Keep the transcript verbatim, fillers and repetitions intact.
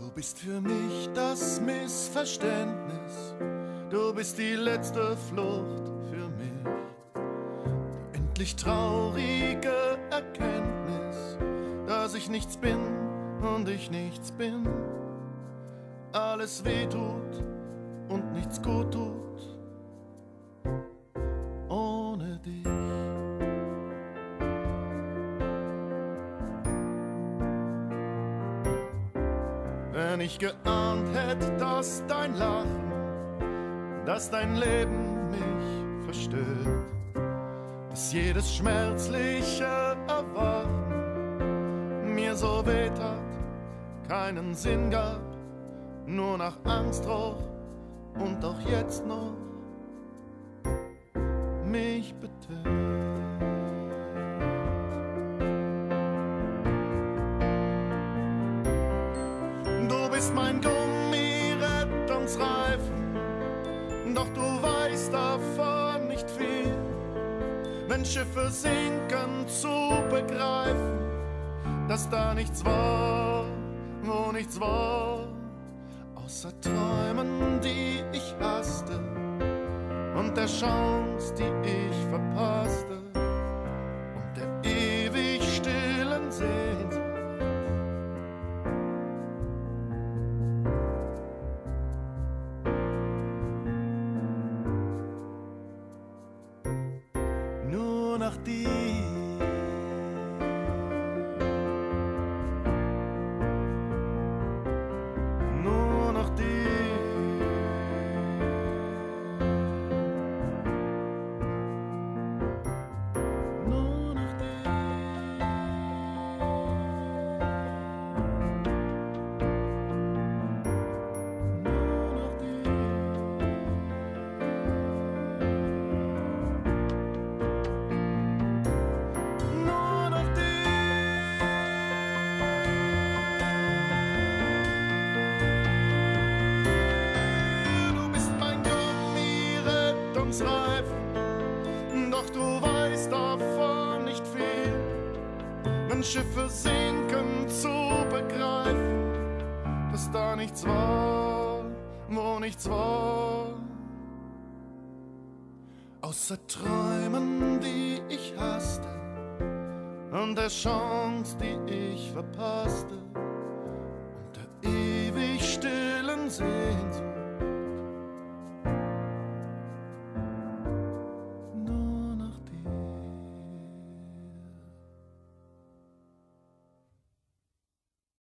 Du bist für mich das Missverständnis, du bist die letzte Flucht für mich. Die endlich traurige Erkenntnis, dass ich nichts bin und ich nichts bin. Alles wehtut und nichts gut tut ohne dich. Wenn ich geahnt hätte, dass dein Lachen, dass dein Leben mich verstört, dass jedes schmerzliche Erwachen mir so wehtat, keinen Sinn gab, nur nach Angst roch und auch jetzt noch mich betört. Du bist mein Gummi-Rettungsreifen, doch du weißt davon nicht viel. Wenn Schiffe sinken, zu begreifen, dass da nichts war, wo nichts war, außer Träumen, die ich hasste und der Chance, die ich verpasste und der ewig stillen Sehnsucht. Nur nach dir. Nur nach dir. Nur nach dir. Nur nach dir. Nur nach dir. Du bist mein Gummi-Rettungsreifen, doch du weißt davon nicht viel. Wenn Schiffe sinken, zu begreifen, dass da nichts war, wo nichts war, außer Träumen, die ich hasste und der Chance, die ich verpasste und der ewig stillen Sehnsucht.